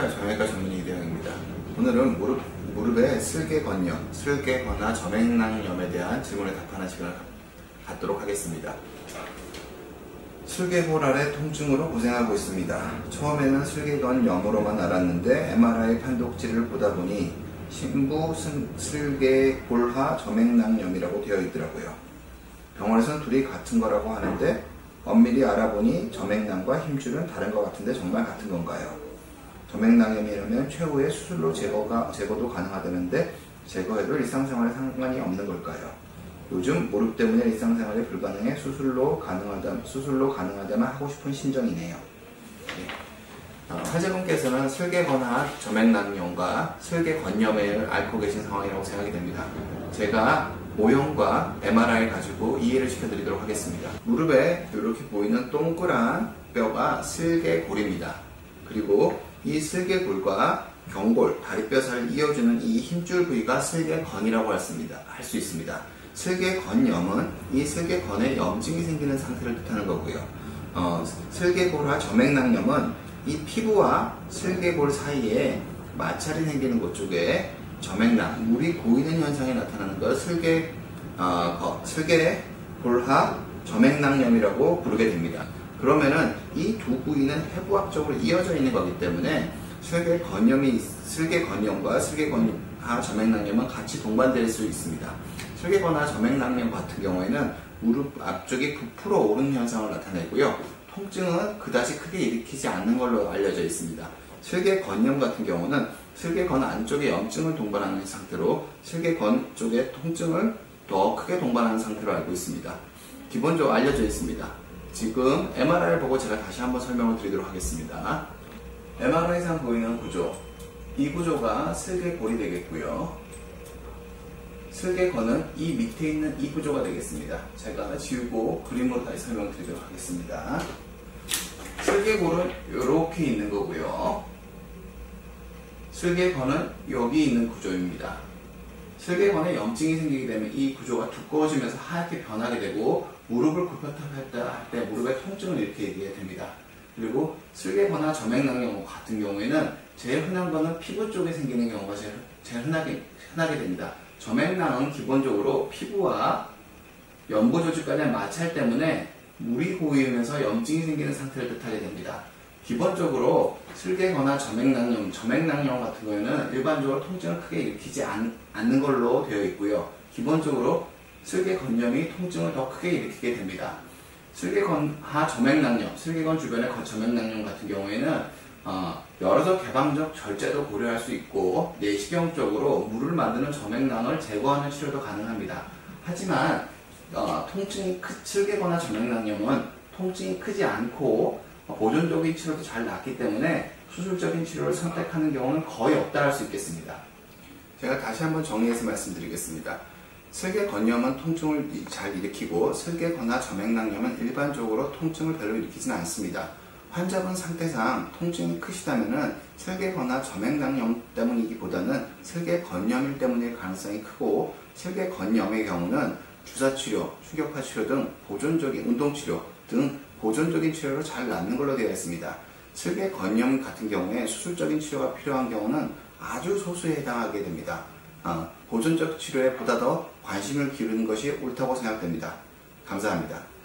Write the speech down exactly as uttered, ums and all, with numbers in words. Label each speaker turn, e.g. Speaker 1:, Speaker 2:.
Speaker 1: 안녕하세요. 정형외과 전문 이대영입니다. 오늘은 무릎, 무릎의 슬개건염, 슬개거나 점액낭염에 대한 질문에 답하는 시간을 갖도록 하겠습니다. 슬개골 아래 통증으로 고생하고 있습니다. 처음에는 슬개건염으로만 알았는데 엠알아이 판독지를 보다 보니 신부 슬개골하 점액낭염이라고 되어 있더라고요. 병원에서는 둘이 같은 거라고 하는데 엄밀히 알아보니 점액낭과 힘줄은 다른 것 같은데 정말 같은 건가요? 점액낭염이라면 최후의 수술로 제거가, 제거도 가능하다는데 제거해도 일상생활에 상관이 없는 걸까요? 요즘 무릎 때문에 일상생활이 불가능해 수술로 가능하다, 수술로 가능하다면 하고 싶은 심정이네요. 네. 어, 환자분께서는 슬개건화 점액낭염과 슬개건염을 앓고 계신 상황이라고 생각이 됩니다. 제가 모형과 엠알아이를 가지고 이해를 시켜드리도록 하겠습니다. 무릎에 이렇게 보이는 동그란 뼈가 슬개골입니다. 그리고 이 슬개골과 경골, 다리뼈 사이를 이어주는 이 힘줄 부위가 슬개건이라고 할 수 있습니다. 슬개건염은 이 슬개건에 염증이 생기는 상태를 뜻하는 거고요. 어, 슬개골화 점액낭염은 이 피부와 슬개골 사이에 마찰이 생기는 곳 쪽에 점액낭, 물이 고이는 현상이 나타나는 걸 슬개, 어, 슬개골하 점액낭염이라고 부르게 됩니다. 그러면은 이 두 부위는 해부학적으로 이어져 있는 거기 때문에 슬개건염이, 슬개건염과 슬개건하 점액낭염은 같이 동반될 수 있습니다. 슬개건하 점액낭염 같은 경우에는 무릎 앞쪽이 부풀어 오르는 현상을 나타내고요. 통증은 그다지 크게 일으키지 않는 걸로 알려져 있습니다. 슬개건염 같은 경우는 슬개건 안쪽에 염증을 동반하는 상태로 슬개건 쪽에 통증을 더 크게 동반하는 상태로 알고 있습니다. 기본적으로 알려져 있습니다. 지금 엠알아이를 보고 제가 다시 한번 설명을 드리도록 하겠습니다. 엠알아이상 보이는 구조, 이 구조가 슬개골이 되겠고요. 슬개건은 이 밑에 있는 이 구조가 되겠습니다. 제가 지우고 그림으로 다시 설명을 드리도록 하겠습니다. 슬개골은 이렇게 있는 거고요. 슬개건은 여기 있는 구조입니다. 슬개건에 염증이 생기게 되면 이 구조가 두꺼워지면서 하얗게 변하게 되고 무릎을 굽혔다 폈다 할 때 무릎에 통증을 일으키게 됩니다. 그리고 슬개건화 점액낭염 같은 경우에는 제일 흔한 거는 피부 쪽에 생기는 경우가 제일, 제일 흔하게, 흔하게 됩니다. 점액낭은 기본적으로 피부와 연부 조직 간의 마찰 때문에 물이 고이면서 염증이 생기는 상태를 뜻하게 됩니다. 기본적으로 슬개건화 점액낭염, 점액낭염 같은 경우에는 일반적으로 통증을 크게 일으키지 않, 않는 걸로 되어 있고요. 기본적으로 슬개건염이 통증을 더 크게 일으키게 됩니다. 슬개건하 점액낭염, 슬개건 주변의 점액낭염 같은 경우에는 어, 여러서 개방적 절제도 고려할 수 있고 내시경적으로 물을 만드는 점액낭을 제거하는 치료도 가능합니다. 하지만 어, 통증이 크, 슬개건화 점액낭염은 통증이 크지 않고 어, 보존적인 치료도 잘 낫기 때문에 수술적인 치료를 선택하는 경우는 거의 없다 할 수 있겠습니다. 제가 다시 한번 정리해서 말씀드리겠습니다. 슬개건염은 통증을 잘 일으키고 슬개건화 점액낭염은 일반적으로 통증을 별로 일으키지는 않습니다. 환자분 상태상 통증이 크시다면 슬개건화 점액낭염 때문이기보다는 슬개건염일 때문일 가능성이 크고 슬개건염의 경우는 주사치료, 충격파 치료 등 보존적인 운동치료 등 보존적인 치료로 잘 낫는 걸로 되어 있습니다. 슬개건염 같은 경우에 수술적인 치료가 필요한 경우는 아주 소수에 해당하게 됩니다. 어, 보존적 치료에 보다 더 관심을 기울이는 것이 옳다고 생각됩니다. 감사합니다.